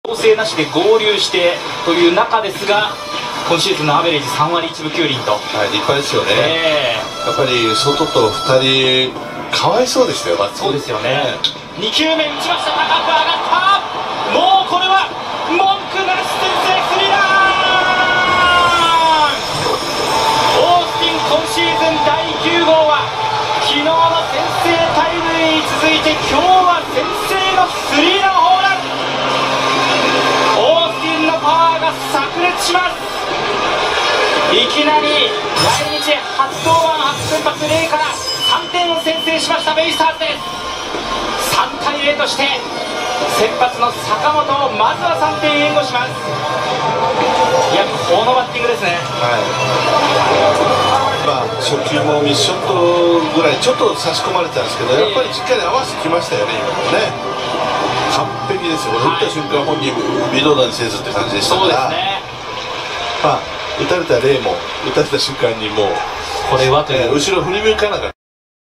調整なしで合流してという中ですが、今シーズンのアベレージ3割1分9厘と、 はい、立派ですよね。やっぱり外と2人かわいそうでしたよ。 そうですよね。2球目打ちました。高く上がった。もうこれは文句なし先制スリーラン。オースティン今シーズン第9号は昨日の先制タイムリーに続いて今日は先制のスリーランホームラン。オースティンのパワーが炸裂します。いきなり来日初登板初先発0から3点を先制しましたベイスターズです。3対0として先発の坂本をまずは3点援護します。いや、このバッティングですね。 はい、まあ初球もミッションとぐらいちょっと差し込まれたんですけど、やっぱりしっかり合わせてきましたよね、今もね。完璧ですよ。打った瞬間本人微動だにせずって感じでしたから。そうですね。まあ打たれたレイも打たれた瞬間にもうこれはという、 後ろ振り向かなかった。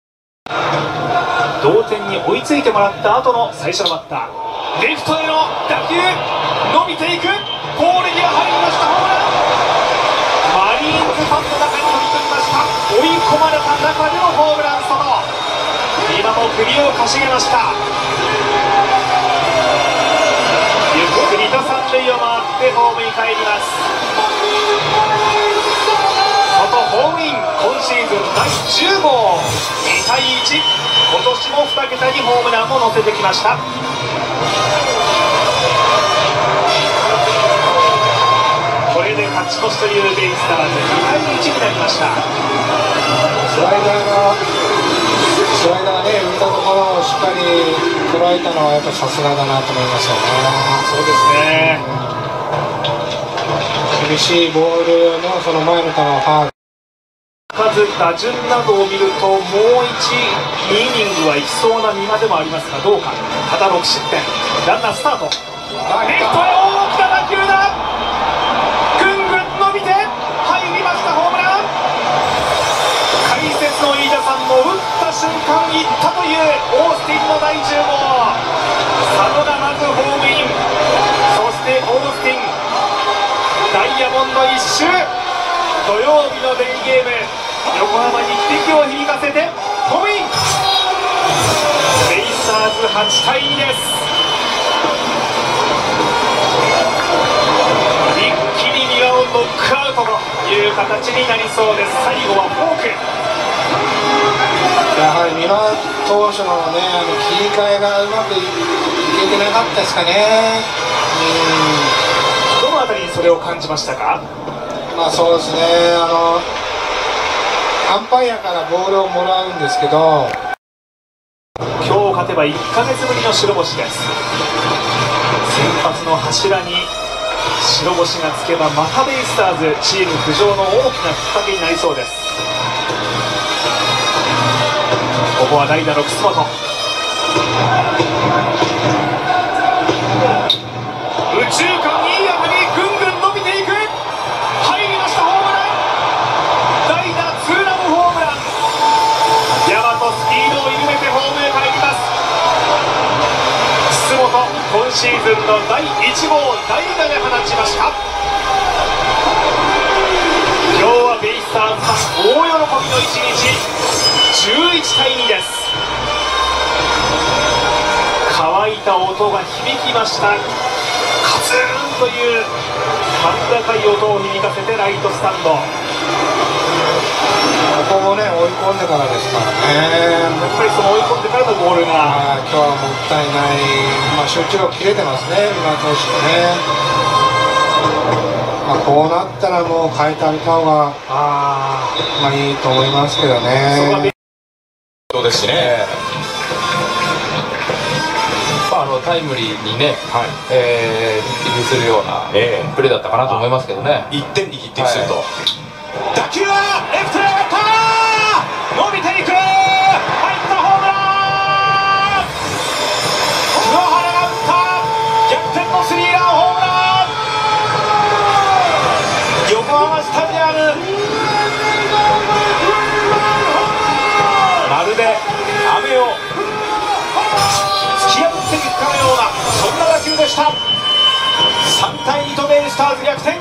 同点に追いついてもらった後の最初のバッター、レフトへの打球伸びていく、ポール際入りました。ホームラン。マリーンズファンの中に飛び込みました。追い込まれた中でのホームラン外。今も首をかしげました。ゆっくりと三塁を回ってホームに帰ります。外ホームイン、今シーズン第10号。2対1、今年も2桁にホームランを乗せてきました。これで勝ち越しというベイスターズ、2対1になりました。 スライダーね、浮いたところをしっかり捉えたのはやっぱさすがだなと思いますよね。 そうですね。 厳しいボールのその前の球をファウル。 数、打順などを見るともう2イニングはいきそうな見までもありますが、どうか。ただ6失点、ランナースタート。レフトへ大きな打球だ。ぐんぐん伸びて入りました。ホームラン。解説の飯田さんも打った瞬間いったというオースティンの第10号。佐野がまずホームイン、そしてオースティンダイヤモンド1周。土曜日のデイゲーム、横浜に汽笛を響かせてホームイン。ベイスターズ8対2です。一気に丹羽をノックアウトという形になりそうです。最後はフォーク。 やはり三輪投手のね、切り替えがうまくいけてなかったですかね。 どのあたりにそれを感じましたか？ まあそうですね、アンパイアからボールをもらうんですけど、 今日勝てば1ヶ月ぶりの白星です。先発の柱に白星がつけばまたベイスターズチーム浮上の大きなきっかけになりそうです。ここは代打の楠本、右中間いい当たり、ぐんぐん伸びていく、入りました。ホームラン。代打ツーランホームラン。大和スピードを緩めてホームへ帰ります。楠本、今シーズンの第1号代打で放ちました。今日はベイスターズファン大喜びの一日。11対2です。乾いた音が響きました。カツーンという甲高い音を響かせてライトスタンド。 ここもね、追い込んでからですからね。 やっぱりその追い込んでからのボールが、 今日はもったいない、集中力切れてますね、今投手もね。こうなったらもう変えてあげた方がいいと思いますけどね。 そうですしね。タイムリーにね、匹敵するようなプレーだったかなと思いますけどね。 1点に匹敵すると。 打球はレフトへ上がった。伸びていく。入ったホームラン。黒原が打った逆転のスリーランホームラン。横浜スタジアム、まるで雨を突き破っていくかのような、そんな打球でした。 スターズ逆転、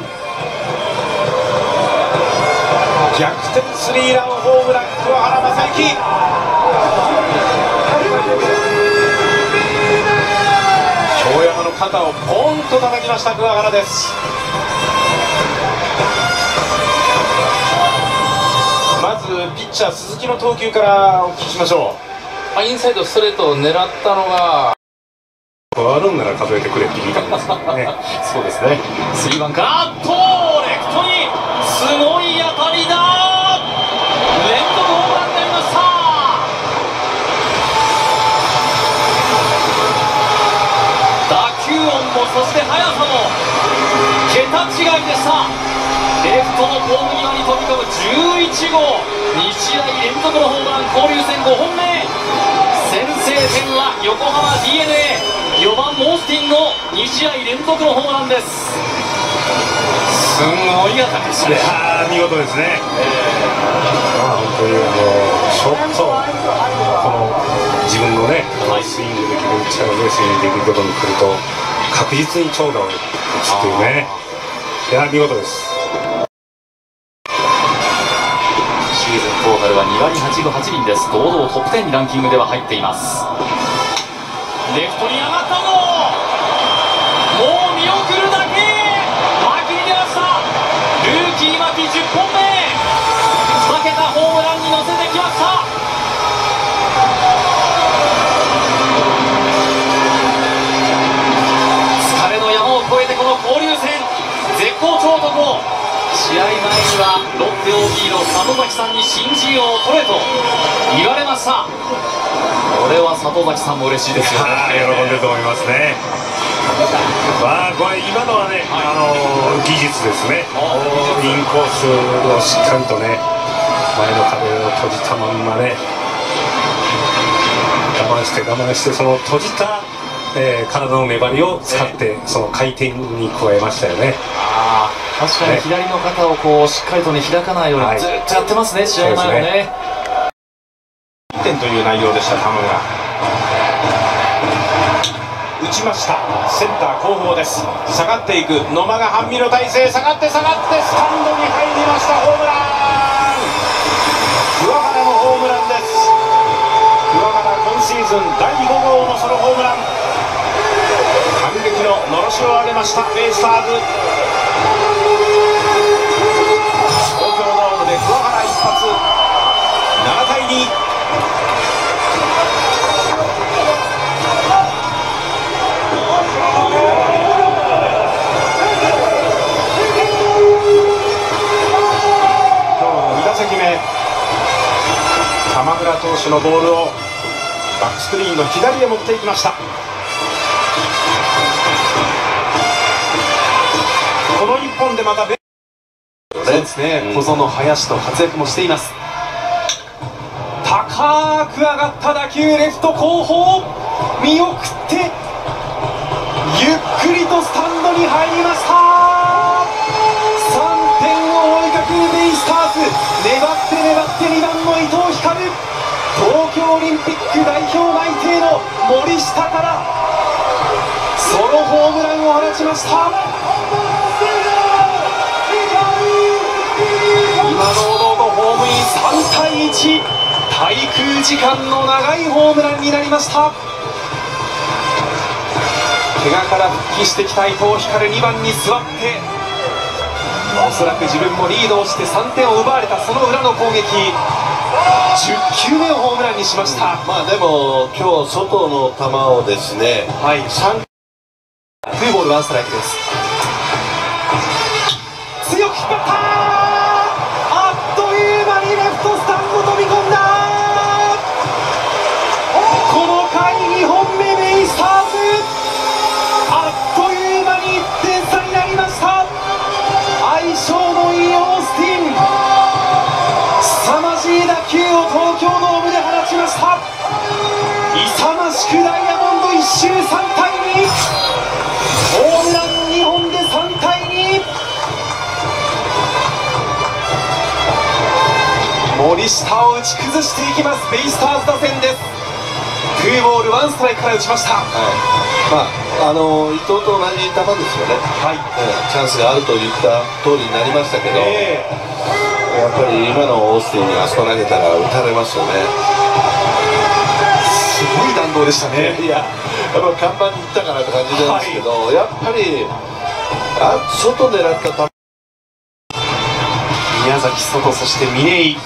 逆転スリーランホームラン、桑原将志。京山の肩をポンと叩きました桑原です。まずピッチャー鈴木の投球からお聞きしましょインサイドストレートを狙ったのがあるんなら数えてくれって言いたいんですけどねそうですね、 3番からレフトにすごい当たりだ、連続ホームランになりました。打球音もそして速さも桁違いでした。レフトのホーム際に飛び込む11号、2試合連続のホームラン、交流戦5本目。先制点は横浜 d n a、 4番モースティンの2試合連続のホームランです。すごい当たりでしたね。 見事ですね。本当にちょっとこの自分のね、スイングできる力強いスイングできることに来ると確実に長打を打つっていうね、見事です。 シーズントータルは2割8分8厘です。堂々トップ10にランキングでは入っています。レフトに上がったぞ、もう見送るだけ、牧に出ました。ルーキー牧10本目、2桁ホームランに乗せてきました。疲れの山を越えてこの交流戦絶好調男、試合前にはロッテ OB の里崎さんに新人王を取れと言われました。これは里崎さんも嬉しいですよね。 喜んでると思いますね。これ今のはね、技術ですね。インコースをしっかりとね、前の壁を閉じたまんまね、我慢してその閉じた、体の粘りを使って、その回転に加えましたよね。 確かに左の肩をこうしっかりとね開かないようにずっとやってますね、試合前もね。 1点という内容でした。球が打ちました。センター後方です。下がっていく野間が半身の体勢、下がってスタンドに入りました。ホームラン、桑原のホームランです。桑原今シーズン第5号のソロホームラン、反撃ののろしを上げましたベイスターズ。東京ドームで桑原一発、7対2。今日の2打席目、玉村投手のボールをバックスクリーンの左へ持っていきました。この1本でまたそうですね、小園、林と活躍もしています。高く上がった打球、レフト後方見送ってゆっくりとスタンドに入りました。3点を追いかけるベイスターズ、粘って2番の伊藤光、東京オリンピック代表内定の森下からソロホームランを放ちました。今堂々とホームイン、3対1、滞空時間の長いホームランになりました。怪我から復帰してきた伊藤光、2番に座って、おそらく自分もリードをして3点を奪われたその裏の攻撃、10球目をホームランにしました。 でも今日外の球をですね、 2ボール1ストライクです。強く引っ張った、あっという間にレフトスタンド飛び込んだ。この回2本目ベイスターズ、あっという間に1点差になりました。相性のいいオースティン、凄まじい打球を東京ドームで放ちました。勇ましくダイヤモンド1周3対2、ホームラン2本で3対2。森下を打ち崩していきますベイスターズ打線です。2ボール1ストライクから打ちました。 伊藤と同じ球ですよね、チャンスがあると言った通りになりましたけど、やっぱり今のオースティンにあそこ投げたら打たれますよね。 すごい弾道でしたね。 いや、やっぱ看板に行ったかなって感じなんですけど、やっぱり外狙った球、 宮崎外、そして嶺井。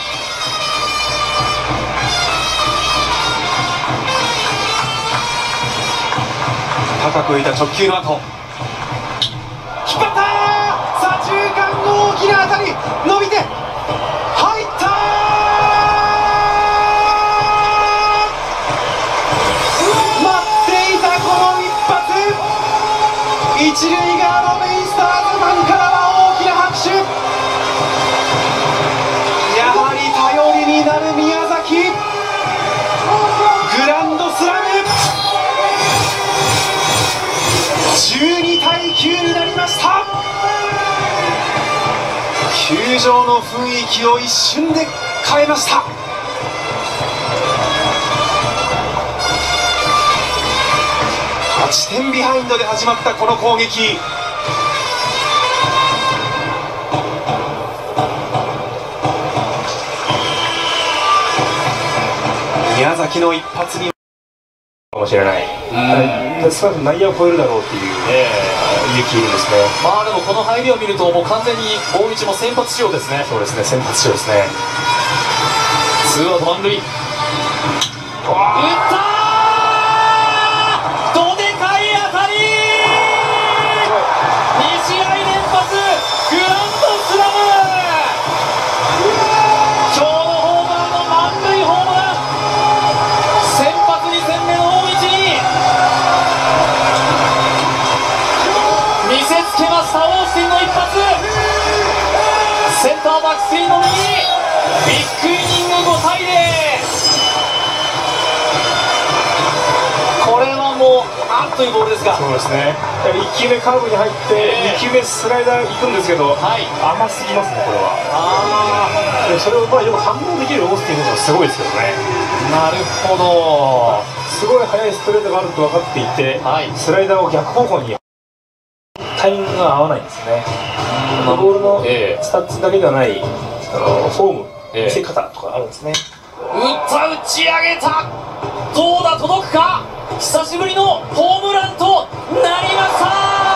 高く浮いた直球の後、引っ張ったー、左中間の大きな当たり、伸びて入ったー、待っていたこの一発、一塁側のベイスターズファンからは大きな拍手。やはり頼りになる宮崎、グランドスラム12対9になりました。球場の雰囲気を一瞬で変えました。8点ビハインドで始まったこの攻撃、宮崎の一発にかもしれない、少なく内野を超えるだろうっていう勇気いるんですね。 まあでもこの入りを見るともう完全に大道も先発仕様ですね。 そうですね、先発仕様ですね。 ツーアウト満塁、打ったー、どでかい当たり2試合連発グランドスラム、今日のホームランの満塁ホームラン、先発2戦目の大道に見せつけました。オースティンの一発、センターバックスクリーンの右、ビッグイニング5対0、これはもうあっというボールですが、 そうですね、1球目カーブに入って、2球目スライダー行くんですけど、甘すぎますね、これは。でそれをまあよく反応できるオースティン選手もすごいですけどね。 なるほど、 すごい速いストレートがあると分かっていて、スライダーを逆方向にタイミングが合わないんですね。ボールのスタッツだけではないフォーム、見せ方とかあるんですね。 打ち上げた、どうだ、届くか、久しぶりのホームランとなりました。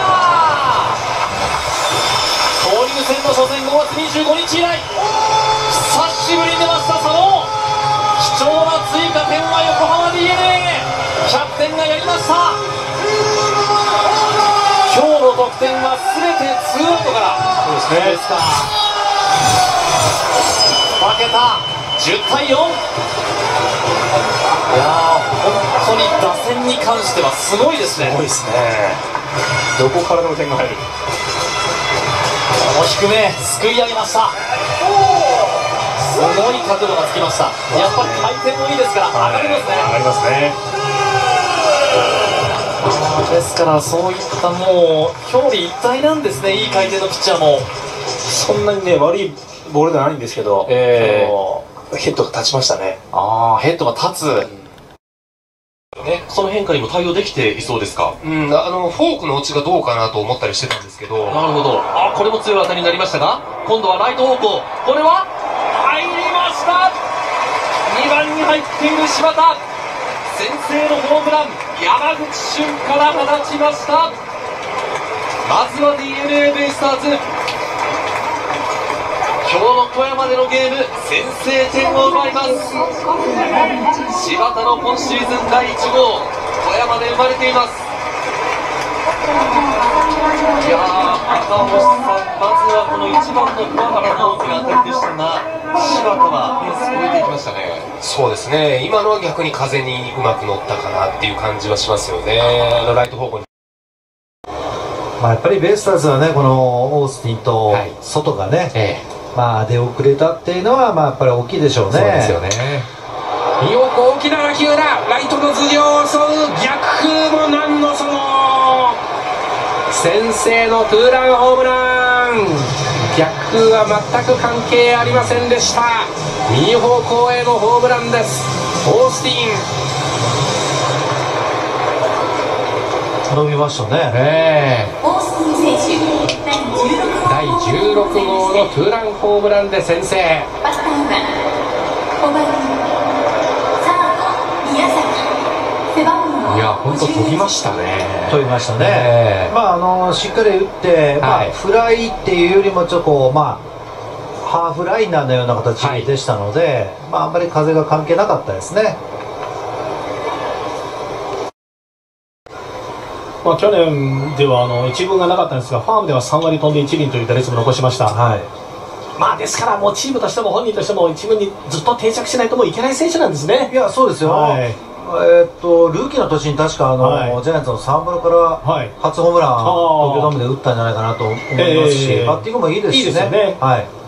交流戦の初戦5月25日以来久しぶりに出ました佐野、貴重な追加点は横浜 DeNA、 キャプテンがやりました。今日の得点は全てツーアウトから。 そうですね、 ですか、負けた10対4、いやー本当に打線に関してはすごいですね。 すごいですね、どこからでも点が入る。 この低めすくい上げました。すごい角度がつきました。やっぱり回転もいいですから上がりますね。 上がりますね。 ですからそういったもう表裏一体なんですね、いい回転のピッチャーも。 そんなにね悪いボールではないんですけど、ヘッドが立ちましたね。 ヘッドが立つ、 その変化にも対応できていそうですか。フォークの落ちがどうかなと思ったりしてたんですけど。 なるほど、これも強い当たりになりましたが、今度はライト方向、これは入りました。2番に入っている柴田、先制のホームラン、山口俊から放ちました。まずは DeNA ベイスターズ、今日の富山でのゲーム先制点を奪います。柴田の今シーズン第1号、富山で生まれています。いやー、赤星さん、まずはこの1番の桑原の大きな当たりでしたが、柴田はフェンス越えていきましたね。 そうですね、今のは逆に風にうまく乗ったかなっていう感じはしますよね、ライト方向に。 やっぱりベイスターズはね、このオースティンと外がね、出遅れたっていうのはやっぱり大きいでしょうね。 そうですよね。よく大きな打球だ、ライトの頭上を襲う逆風もなんのその先制のツーランホームラン、逆風は全く関係ありませんでした。右方向へのホームランです。オースティン、 頼みましたね。 第16号のツーランホームランで先制。いや、本当飛びましたね。 飛びましたね。しっかり打って、フライっていうよりもちょっとこうハーフライナーのような形でしたので、あんまり風が関係なかったですね。 去年では1軍がなかったんですが、ファームでは3割飛んで1厘という打率も残しました。ですからもうチームとしても本人としても1軍にずっと定着しないともういけない選手なんですね。 いや、そうですよ。ルーキーの年に確かジャイアンツの沢村から初ホームラン、東京ドームで打ったんじゃないかなと思いますし、バッティングもいいですしね。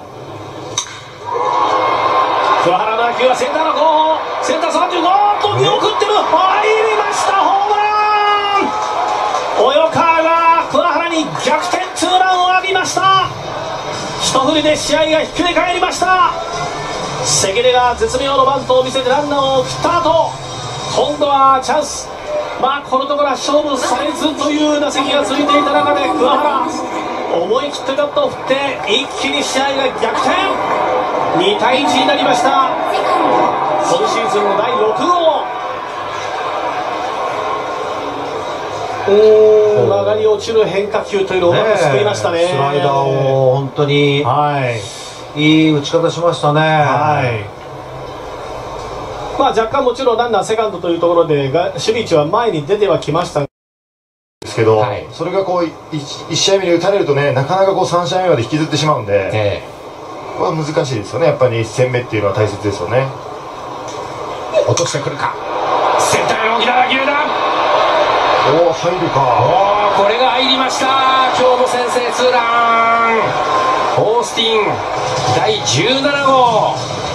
桑原の打球はセンターの後方、センター35と見送ってる、入りました、ホームラン。及川が桑原に逆転ツーランを浴びました。一振りで試合がひっくり返りました。関根が絶妙のバントを見せてランナーを送った後、今度はチャンス。このところは勝負されずという打席が続いていた中で、桑原思い切ってバットを振って一気に試合が逆転。2対1になりました。今シーズンの第6号。曲がり落ちる変化球というのをうまく救いましたね。 スライダーを本当にいい打ち方しましたね。 若干もちろんランナーセカンドというところで守備位置は前に出てはきましたですけど、それがこう 1試合目に打たれるとね、なかなかこう3試合目まで引きずってしまうんで、これは難しいですよね。やっぱり1戦目っていうのは大切ですよね。 落としてくるか、センターへ大きな打球だ。 入るか。 これが入りました。今日も先制ツーラン。オースティン第17号。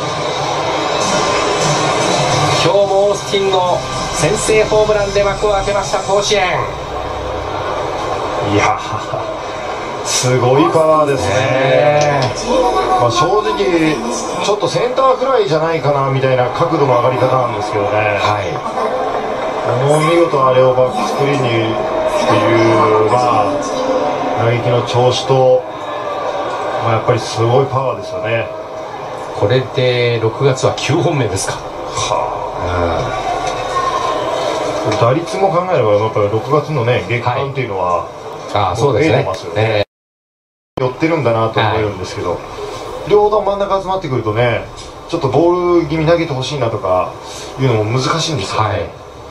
今日もオースティンの先制ホームランで幕を開けました甲子園。 いや、すごいパワーですね。正直ちょっとセンターフライじゃないかなみたいな角度の上がり方なんですけどね。見事あれをバックスクリーンにっていう打撃の調子と、やっぱりすごいパワーですよね。 これで6月は9本目ですか。 打率も考えればやっぱり6月のね、月間っていうのはそうですね。 寄ってるんだなと思えるんですけど、両方真ん中集まってくるとね、ちょっとボール気味投げてほしいなとかいうのも難しいんですよね。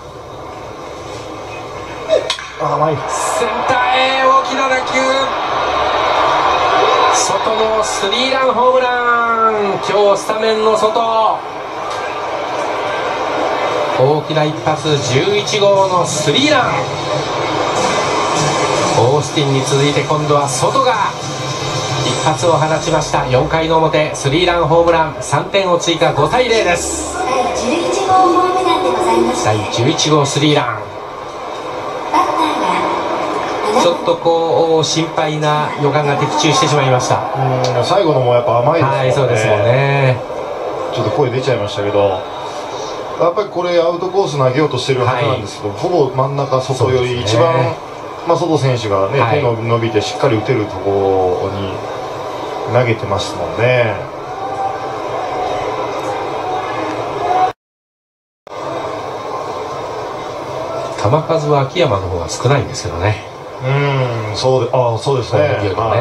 センターへ大きな打球、外のスリーランホームラン。今日スタメンの外、大きな一発、11号のスリーラン。オースティンに続いて今度は外が一発を放ちました。4回の表、スリーランホームラン、3点を追加、5対0です。第11号スリーラン。ちょっとこう心配な予感が的中してしまいました。 最後のもやっぱ甘いですもんね。 そうですもんね。 ちょっと声出ちゃいましたけど、やっぱりこれアウトコース投げようとしてるはずなんですけど、ほぼ真ん中外より一番、外選手がね、手の伸びてしっかり打てるところに投げてますもんね。 球数は秋山の方が少ないんですけどね。 そうですね。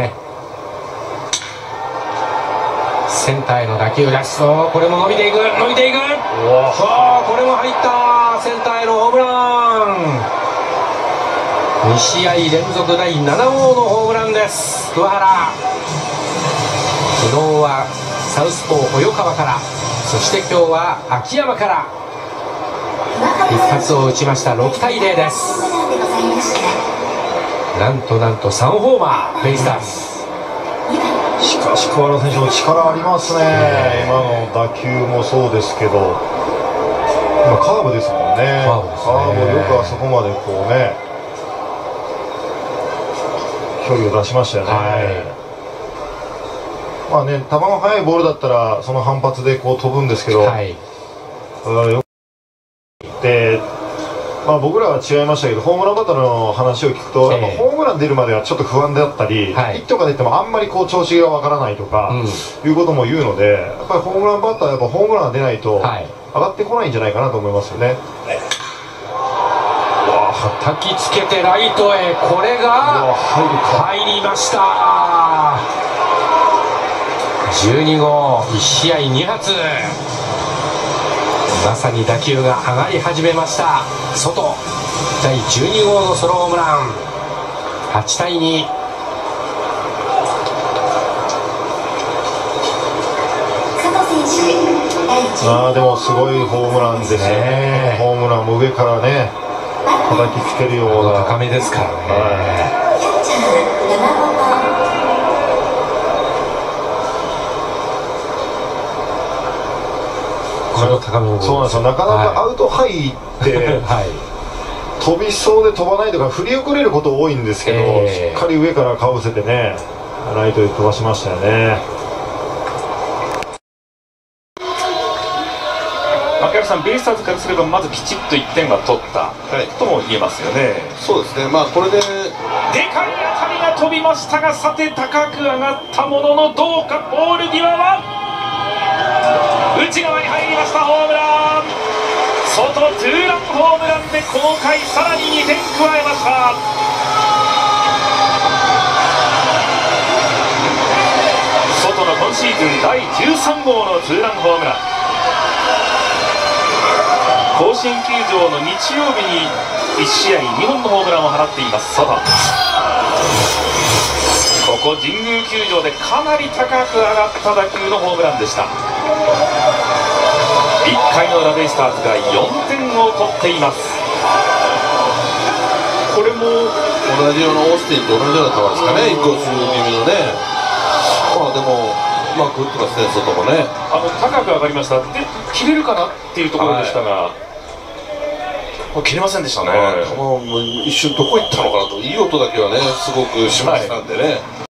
センターへの打球出しそう。これも伸びていく、伸びていく。これも入った。センターへのホームラン。2試合連続第7号のホームランです、桑原。昨日はサウスポー及川から、そして今日は秋山から一発を打ちました。6対0です。なんと3ホーマー、ベイスターズ。 しかし桑原選手も力ありますね。今の打球もそうですけど、今カーブですもんね。カーブよくあそこまでこうね、距離を出しましたよね。球の速いボールだったらその反発でこう飛ぶんですけど、でまあ、僕らは違いましたけど、ホームランバッターの話を聞くと、やっぱホームラン出るまではちょっと不安であったり、ヒットが出てもあんまりこう調子がわからないとか、いうことも言うので、やっぱりホームランバッターはやっぱホームランが出ないと上がってこないんじゃないかなと思いますよね。 叩きつけてライトへ、これが入りました。12号、1試合2発、まさに打球が上がり始めました。外、第12号のソロホームラン、8対2。 でもすごいホームランですよね。ホームランも上からね、叩きつけるような高めですからね。この高めの、 そうなんですよ。なかなかアウトハイって、飛びそうで飛ばないとか振り遅れること多いんですけど、しっかり上からかぶせてね、ライトで飛ばしましたよね。 槙原さん、ベイスターズからすればまずきちっと1点は取ったとも言えますよね。 そうですね、まあこれででかい当たりが飛びましたが、さて高く上がったもののどうか、ポール際は内側に入りました。ホームラン、外ツーランホームランでこの回さらに2点加えました。外の今シーズン第13号のツーランホームラン、甲子園球場の日曜日に1試合2本のホームランを放っています。外、ここ神宮球場でかなり高く上がった打球のホームランでした。1回の裏、ベイスターズが4点を取っています。これも同じようなオースティンと同じような球ですかね、インコース気味のね。まあでもうまく打ってますね、外もね。 高く上がりました。で切れるかなっていうところでしたが、切れませんでしたね。 球も一瞬どこ行ったのかなと、いい音だけはねすごくしましたんでね。